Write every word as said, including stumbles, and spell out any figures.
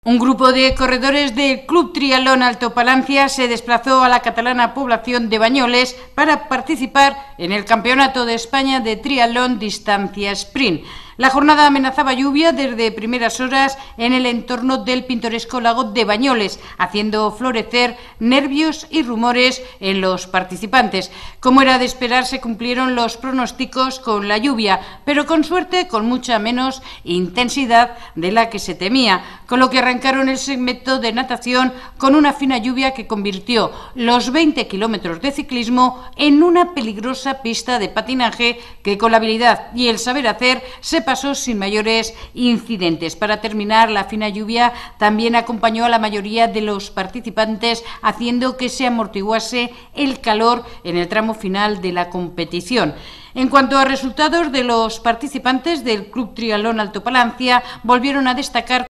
Un grupo de corredores del Club Triatlón Alto Palancia se desplazó a la catalana población de Banyoles para participar en el Campeonato de España de Triatlón Distancia Sprint. La jornada amenazaba lluvia desde primeras horas en el entorno del pintoresco lago de Banyoles, haciendo florecer nervios y rumores en los participantes. Como era de esperar, se cumplieron los pronósticos con la lluvia, pero con suerte con mucha menos intensidad de la que se temía, con lo que arrancaron el segmento de natación con una fina lluvia que convirtió los veinte kilómetros de ciclismo en una peligrosa pista de patinaje que con la habilidad y el saber hacer se pasó sin mayores incidentes. Para terminar, la fina lluvia también acompañó a la mayoría de los participantes, haciendo que se amortiguase el calor en el tramo final de la competición. En cuanto a resultados de los participantes del Club Triatlón Alto Palancia, volvieron a destacar